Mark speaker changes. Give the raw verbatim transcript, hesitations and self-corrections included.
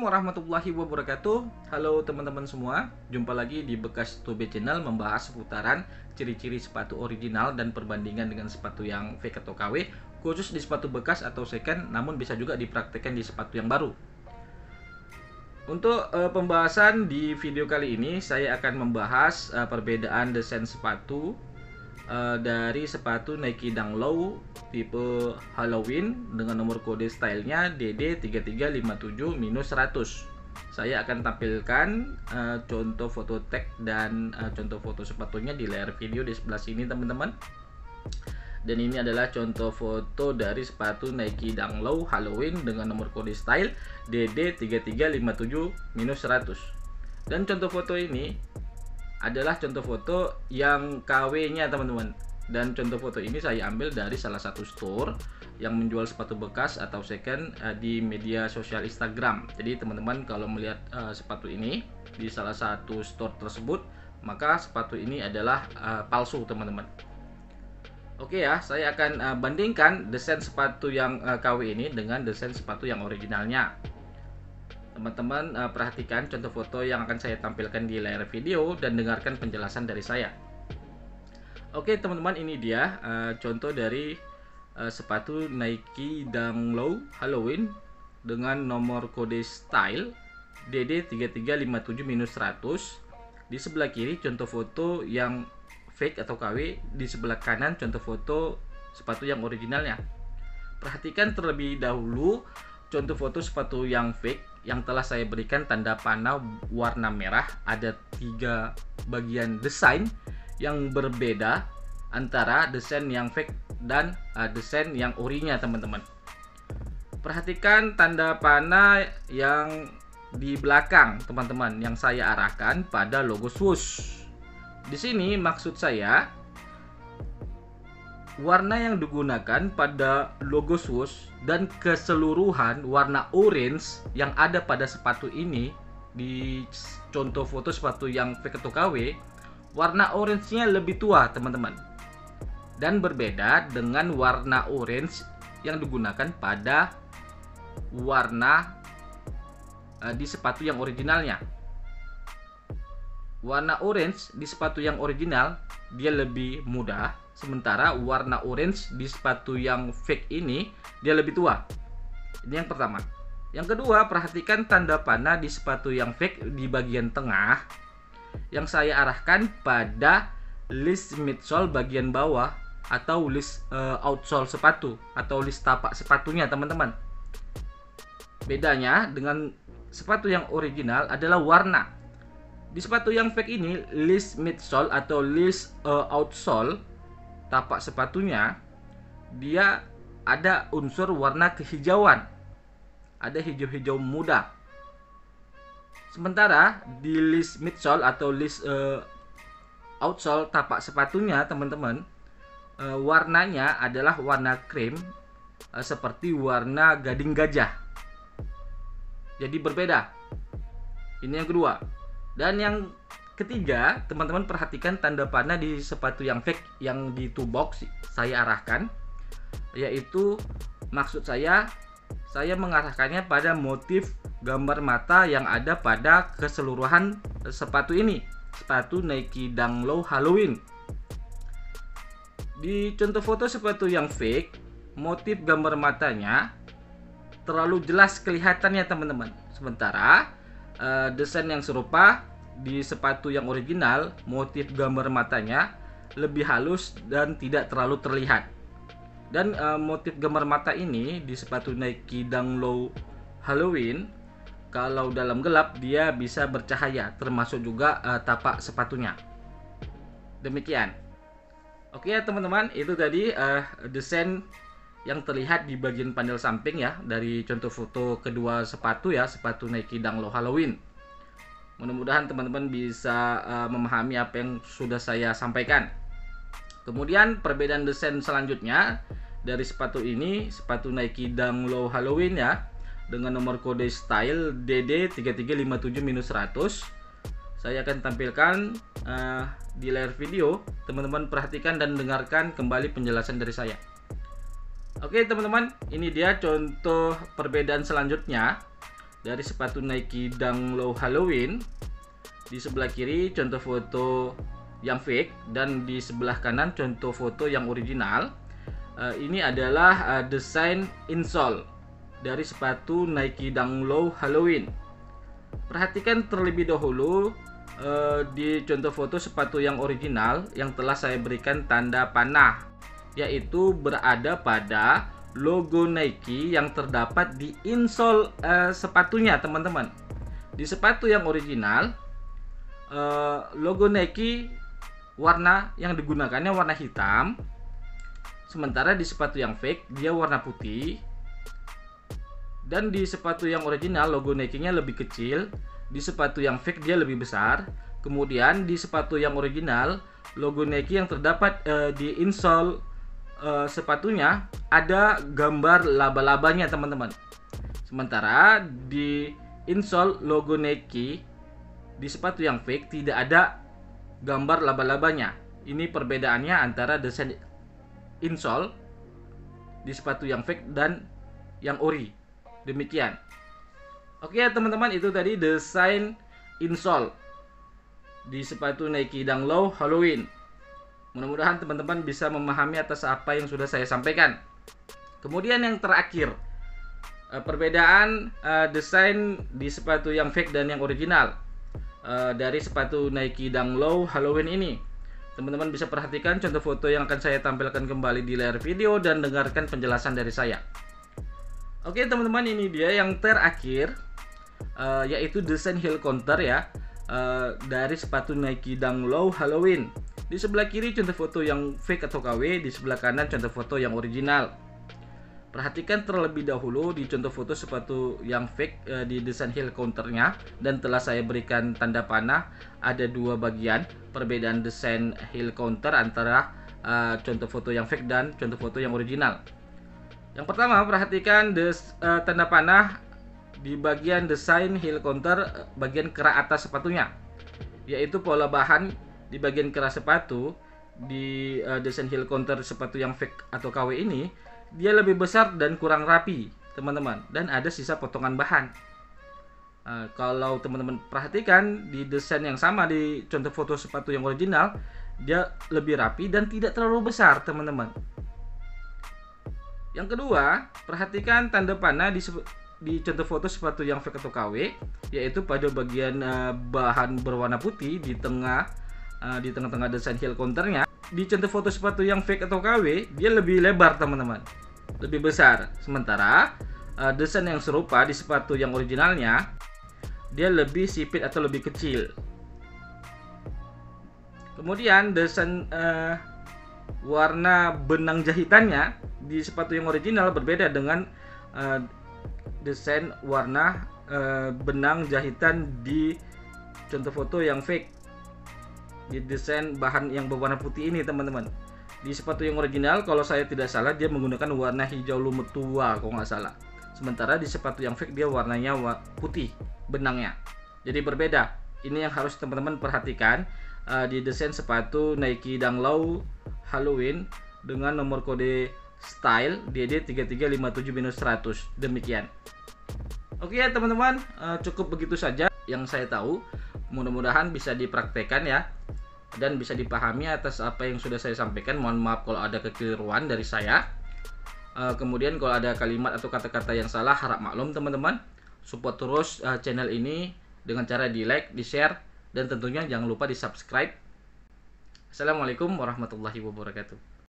Speaker 1: warahmatullahi wabarakatuh. Halo teman-teman semua, jumpa lagi di Bekas Tobe Channel membahas seputaran ciri-ciri sepatu original dan perbandingan dengan sepatu yang fake atau K W, khusus di sepatu bekas atau second, namun bisa juga dipraktekkan di sepatu yang baru. Untuk uh, pembahasan di video kali ini, saya akan membahas uh, perbedaan desain sepatu uh, dari sepatu Nike Dunk Low tipe Halloween dengan nomor kode stylenya D D tiga tiga lima tujuh seratus. Saya akan tampilkan uh, contoh foto tag dan uh, contoh foto sepatunya di layar video di sebelah sini teman-teman. Dan ini adalah contoh foto dari sepatu Nike Dunk Low Halloween dengan nomor kode style D D tiga tiga lima tujuh seratus. Dan contoh foto ini adalah contoh foto yang K W-nya teman-teman. Dan contoh foto ini saya ambil dari salah satu store yang menjual sepatu bekas atau second uh, di media sosial Instagram. Jadi teman-teman kalau melihat uh, sepatu ini di salah satu store tersebut, maka sepatu ini adalah uh, palsu teman-teman. Oke ya, saya akan uh, bandingkan desain sepatu yang uh, K W ini dengan desain sepatu yang originalnya. Teman-teman uh, perhatikan contoh foto yang akan saya tampilkan di layar video dan dengarkan penjelasan dari saya. Oke teman-teman, ini dia uh, contoh dari uh, sepatu Nike Dunk Low Halloween dengan nomor kode style D D tiga tiga lima tujuh seratus. Di sebelah kiri contoh foto yang fake atau K W, di sebelah kanan contoh foto sepatu yang originalnya. Perhatikan terlebih dahulu contoh foto sepatu yang fake yang telah saya berikan tanda panah warna merah. Ada tiga bagian desain yang berbeda antara desain yang fake dan uh, desain yang orinya teman-teman. Perhatikan tanda panah yang di belakang teman-teman yang saya arahkan pada logo swoosh. Di sini maksud saya warna yang digunakan pada logo swoosh dan keseluruhan warna orange yang ada pada sepatu ini. Di contoh foto sepatu yang fake atau K W, warna orange-nya lebih tua teman-teman, dan berbeda dengan warna orange yang digunakan pada warna uh, di sepatu yang originalnya. Warna orange di sepatu yang original dia lebih muda, sementara warna orange di sepatu yang fake ini dia lebih tua. Ini yang pertama. Yang kedua, perhatikan tanda panah di sepatu yang fake di bagian tengah yang saya arahkan pada list midsole bagian bawah atau list uh, outsole sepatu atau list tapak sepatunya teman-teman. Bedanya dengan sepatu yang original adalah warna. Di sepatu yang fake ini list midsole atau list uh, outsole tapak sepatunya dia ada unsur warna kehijauan. Ada hijau-hijau muda. Sementara di list midsole atau list uh, outsole tapak sepatunya teman-teman, uh, warnanya adalah warna krim uh, seperti warna gading gajah. Jadi berbeda. Ini yang kedua. Dan yang ketiga, teman-teman perhatikan tanda panah di sepatu yang fake yang di two box saya arahkan, yaitu maksud saya saya mengarahkannya pada motif gambar mata yang ada pada keseluruhan sepatu ini, sepatu Nike Dunk Low Halloween. Di contoh foto sepatu yang fake, motif gambar matanya terlalu jelas kelihatannya teman-teman. Sementara uh, desain yang serupa di sepatu yang original, motif gambar matanya lebih halus dan tidak terlalu terlihat. Dan uh, motif gambar mata ini di sepatu Nike Dunk Low Halloween, kalau dalam gelap dia bisa bercahaya, termasuk juga uh, tapak sepatunya. Demikian. Oke ya teman-teman, itu tadi uh, desain yang terlihat di bagian panel samping ya dari contoh foto kedua sepatu ya, sepatu Nike Dunk Low Halloween. Mudah-mudahan teman-teman bisa uh, memahami apa yang sudah saya sampaikan. Kemudian perbedaan desain selanjutnya dari sepatu ini, sepatu Nike Dunk Low Halloween ya, dengan nomor kode style D D tiga tiga lima tujuh seratus. Saya akan tampilkan uh, di layar video. Teman-teman perhatikan dan dengarkan kembali penjelasan dari saya. Oke teman-teman, ini dia contoh perbedaan selanjutnya dari sepatu Nike Dunk Low Halloween. Di sebelah kiri contoh foto yang fake dan di sebelah kanan contoh foto yang original. Uh, ini adalah uh, desain insole dari sepatu Nike Dunk Low Halloween. Perhatikan terlebih dahulu uh, di contoh foto sepatu yang original yang telah saya berikan tanda panah, yaitu berada pada logo Nike yang terdapat di insole uh, sepatunya, teman-teman. Di sepatu yang original, uh, logo Nike warna yang digunakannya warna hitam, sementara di sepatu yang fake dia warna putih. Dan di sepatu yang original logo Nike-nya lebih kecil, di sepatu yang fake dia lebih besar. Kemudian di sepatu yang original logo Nike yang terdapat uh, di insole uh, sepatunya ada gambar laba-labanya, teman-teman. Sementara di insole logo Nike di sepatu yang fake tidak ada gambar laba-labanya. Ini perbedaannya antara desain insole di sepatu yang fake dan yang ori. Demikian. Oke ya teman-teman, itu tadi desain insole di sepatu Nike Dunk Low Halloween. Mudah-mudahan teman-teman bisa memahami atas apa yang sudah saya sampaikan. Kemudian yang terakhir, perbedaan uh, desain di sepatu yang fake dan yang original uh, dari sepatu Nike Dunk Low Halloween ini. Teman-teman bisa perhatikan contoh foto yang akan saya tampilkan kembali di layar video dan dengarkan penjelasan dari saya. Oke teman-teman, ini dia yang terakhir, uh, yaitu desain heel counter ya, uh, dari sepatu Nike Dunk Low Halloween. Di sebelah kiri contoh foto yang fake atau K W, di sebelah kanan contoh foto yang original. Perhatikan terlebih dahulu di contoh foto sepatu yang fake uh, di desain heel counternya, dan telah saya berikan tanda panah. Ada dua bagian perbedaan desain heel counter antara uh, contoh foto yang fake dan contoh foto yang original. Yang pertama, perhatikan des, uh, tanda panah di bagian desain heel counter, uh, bagian kerak atas sepatunya, yaitu pola bahan di bagian kerak sepatu di uh, desain heel counter sepatu yang fake atau K W ini dia lebih besar dan kurang rapi, teman-teman, dan ada sisa potongan bahan. Uh, kalau teman-teman perhatikan di desain yang sama di contoh foto sepatu yang original, dia lebih rapi dan tidak terlalu besar, teman-teman. Yang kedua, perhatikan tanda panah di, di contoh foto sepatu yang fake atau K W, yaitu pada bagian uh, bahan berwarna putih di tengah uh, di tengah-tengah desain heel counternya. Di contoh foto sepatu yang fake atau K W, dia lebih lebar, teman-teman, lebih besar. Sementara uh, desain yang serupa di sepatu yang originalnya, dia lebih sipit atau lebih kecil. Kemudian desain uh, warna benang jahitannya di sepatu yang original berbeda dengan uh, desain warna uh, benang jahitan di contoh foto yang fake di desain bahan yang berwarna putih ini, teman-teman. Di sepatu yang original, kalau saya tidak salah, dia menggunakan warna hijau lumut tua kalau nggak salah. Sementara di sepatu yang fake dia warnanya putih benangnya, jadi berbeda. Ini yang harus teman-teman perhatikan uh, di desain sepatu Nike Dunk Low Halloween dengan nomor kode style D D tiga tiga lima tujuh seratus. Demikian. Oke ya teman-teman, uh, cukup begitu saja yang saya tahu. Mudah-mudahan bisa dipraktekkan ya, dan bisa dipahami atas apa yang sudah saya sampaikan. Mohon maaf kalau ada kekeliruan dari saya. Uh, kemudian kalau ada kalimat atau kata-kata yang salah, harap maklum teman-teman. Support terus uh, channel ini dengan cara di like, di share, dan tentunya jangan lupa di subscribe. Assalamualaikum warahmatullahi wabarakatuh.